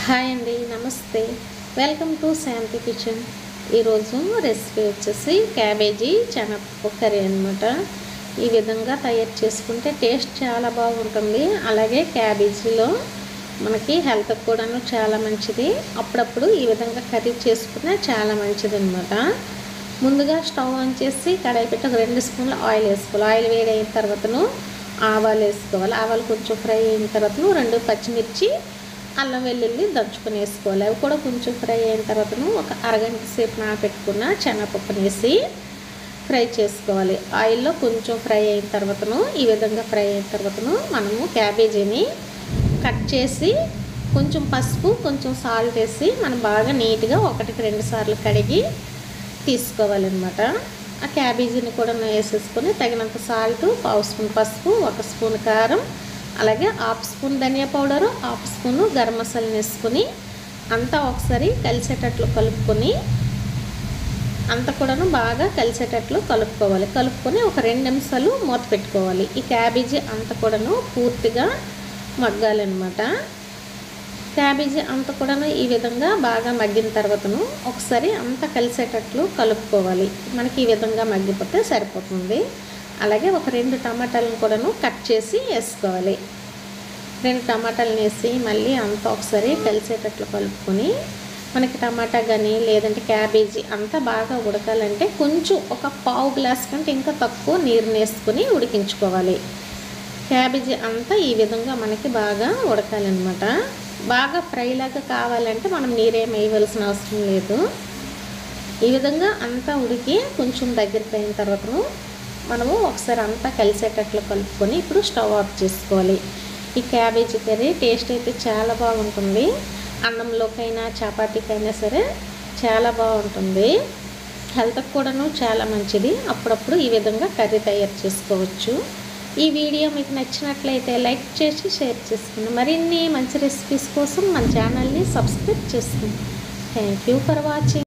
Hi అండి, నమస్తే. Welcome to Shanti kitchen. ఈరోజు రెసిపీ వచ్చేసి క్యాబేజీ శనగపప్పు కర్రీ అనమాట. ఈ విధంగా తయారు చేసుకుంటే టేస్ట్ చాలా బాగుంటుంది. అలాగే క్యాబేజీలో మనకి హెల్త్కి కూడాను చాలా మంచిది. అప్పుడప్పుడు ఈ విధంగా కర్రీ చేసుకున్నా చాలా మంచిది అనమాట. ముందుగా స్టవ్ ఆన్ చేసి కడాయి పెట్టి ఒక 2 స్పూన్ల ఆయిల్ వేసుకోవాలి. ఆయిల్ వేడి అయిన తర్వాతను ఆవాలు వేసుకోవాలి. ఆవాలు కొంచెం ఫ్రై అయిన తర్వాతను 2 పచ్చిమిర్చి, అల్లం వెల్లుల్లి దంచుకొని వేసుకోవాలి. అవి కూడా కొంచెం ఫ్రై అయిన తర్వాతను ఒక అరగంట సేపు నానబెట్టుకున్న శనగపప్పుని వేసి ఫ్రై చేసుకోవాలి. ఆయిల్లో కొంచెం ఫ్రై అయిన తర్వాతను ఈ విధంగా ఫ్రై అయిన తర్వాతను మనము క్యాబేజీని కట్ చేసి కొంచెం పసుపు, కొంచెం సాల్ట్ వేసి మనం బాగా నీట్గా 1-2 సార్లు కడిగి తీసుకోవాలన్నమాట. ఆ క్యాబేజీని కూడా వేసేసుకొని తగినంత సాల్ట్, 1/2 స్పూన్ పసుపు, 1 స్పూన్ కారం, అలాగే 1/2 స్పూన్ ధనియా పౌడరు, 1/2 స్పూన్ గరం మసాలా వేసుకొని అంతా ఒకసారి కలిసేటట్లు కలుపుకొని అంతా కూడాను బాగా కలిసేటట్లు కలుపుకొని ఒక 2 నిమిషాలు మూత పెట్టుకోవాలి. ఈ క్యాబేజీ అంతా కూడాను పూర్తిగా మగ్గాలన్నమాట. క్యాబేజీ అంతా కూడాను ఈ విధంగా బాగా మగ్గిన తర్వాతను ఒకసారి అంతా కలిసేటట్లు కలుపుకోవాలి. మనకి ఈ విధంగా మగ్గిపోతే సరిపోతుంది. అలాగే ఒక 2 టమాటాలను కూడాను కట్ చేసి వేసుకోవాలి. 2 టమాటాలను వేసి మళ్ళీ అంతా ఒకసారి కలిసేటట్లు కలుపుకొని మనకి టమాటా కానీ లేదంటే క్యాబేజీ అంతా బాగా ఉడకాలంటే కొంచెం ఒక 1/2 గ్లాస్ కంటే ఇంకా తక్కువ నీరుని వేసుకొని ఉడికించుకోవాలి. క్యాబేజీ అంతా ఈ విధంగా మనకి బాగా ఉడకాలన్నమాట. బాగా ఫ్రైలాగా కావాలంటే మనం నీరేం వేయవలసిన అవసరం లేదు. ఈ విధంగా అంతా ఉడికి కొంచెం దగ్గరికి అయిన తర్వాత మనము ఒకసారి అంతా కలిసేటట్లు కలుపుకొని ఇప్పుడు స్టవ్ ఆఫ్ చేసుకోవాలి. ఈ క్యాబేజీ కర్రీ టేస్ట్ అయితే చాలా బాగుంటుంది. అన్నంలోకైనా చపాతీకైనా సరే చాలా బాగుంటుంది. హెల్త్కి కూడాను చాలా మంచిది. అప్పుడప్పుడు ఈ విధంగా కర్రీ తయారు చేసుకోవచ్చు. ఈ వీడియో మీకు నచ్చినట్లయితే లైక్ చేసి షేర్ చేసుకోండి. మరిన్ని మంచి రెసిపీస్ కోసం మన ఛానల్ని సబ్స్క్రైబ్ చేసుకోండి. Thank you for watching.